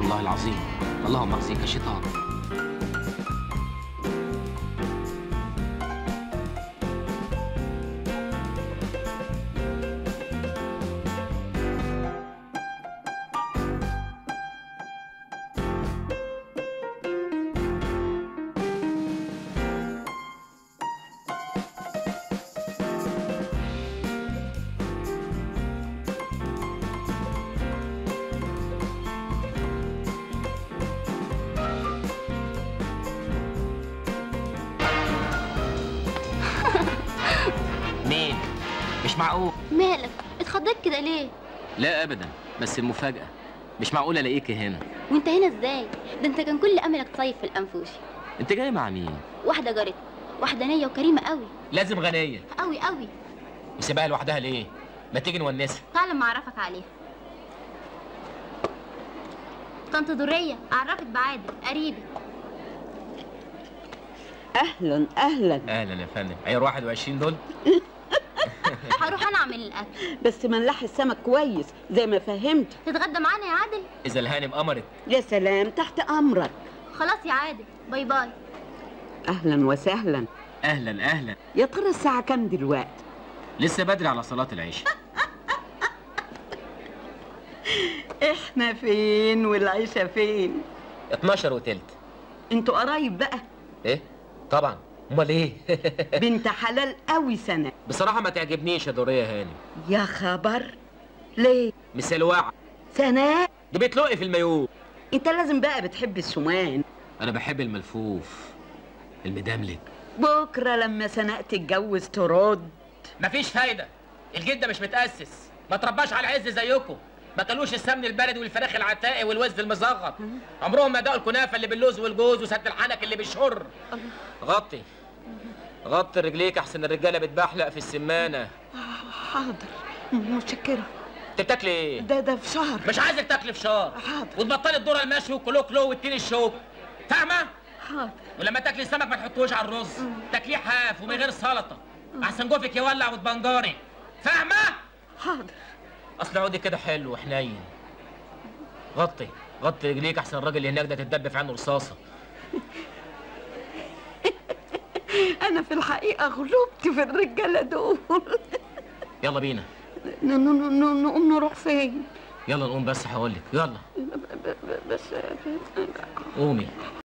الله العظيم. اللهم اخزيك يا شيطان. مين؟ مش معقول. مالك؟ اتخضيت كده ليه؟ لا ابدا، بس المفاجأة مش معقول الاقيك هنا. وانت هنا ازاي؟ ده انت كان كل املك تصيف في الانفوشي. انت جاي مع مين؟ واحدة جارتنا، واحدة نية وكريمة قوي. لازم غنية قوي قوي. وسيبها لوحدها ليه؟ ما تيجي نونسها. تعال اما اعرفك عليها. طنط درية، اعرفك بعادل قريبي. اهلا اهلا. اهلا يا فندم. عيار 21 دول. هروح انا اعمل الاكل. بس ملح السمك كويس زي ما فهمت. تتغدى معانا يا عادل؟ اذا الهانم امرت. يا سلام، تحت امرك. خلاص يا عادل، باي باي. اهلا وسهلا. اهلا اهلا. يا ترى الساعه كام دلوقتي؟ لسه بدري على صلاة العشاء. احنا فين والعيشه فين؟ 12 وتلت. انتوا قرايب بقى؟ ايه؟ طبعا، امال ايه؟ بنت حلال قوي سنة. بصراحة ما تعجبنيش يا دورية هاني. يا خبر، ليه؟ مسلوعة سنة؟ دي بتلقي في المايوه. انت لازم بقى بتحب السمان. انا بحب الملفوف المدملك. بكرة لما سناء تتجوز ترد. مفيش فايدة، الجد مش متأسس، ما ترباش على العز زيكم، ما كلوش السمن البلدي والفراخ العتاقي والوز المزغط، عمرهم ما دقوا الكنافة اللي باللوز والجوز وسد الحنك اللي بالشر. غطي غطي رجليك احسن الرجالة بتبحلق في السمانة. حاضر، متشكرة. انت بتاكلي ايه؟ ده فشار. مش عايزك تاكلي فشار. حاضر. وتبطلي الذرة المشوي وكلو كلو والتين الشوك، فاهمة؟ حاضر. ولما تاكلي السمك ما تحطوش على الرز، تاكليه حاف ومن غير سلطة، احسن جوفك يولع وتبنجاري، فاهمة؟ حاضر. اصل عودي كده حلو وحنين. غطي رجليك احسن الراجل اللي هناك ده تتدب في عينه رصاصة. أنا في الحقيقة غلبت في الرجالة دول. يلا بينا. نقوم نروح فين؟ يلا نقوم، بس هقولك يلا. بس قومي.